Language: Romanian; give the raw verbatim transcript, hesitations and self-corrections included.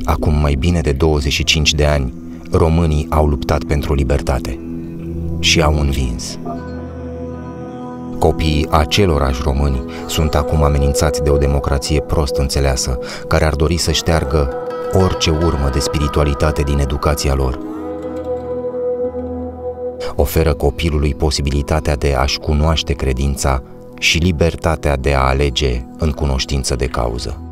Acum mai bine de douăzeci și cinci de ani, românii au luptat pentru libertate și au învins. Copiii acelorași români sunt acum amenințați de o democrație prost înțeleasă, care ar dori să șteargă orice urmă de spiritualitate din educația lor. Oferă copilului posibilitatea de a-și cunoaște credința și libertatea de a alege în cunoștință de cauză.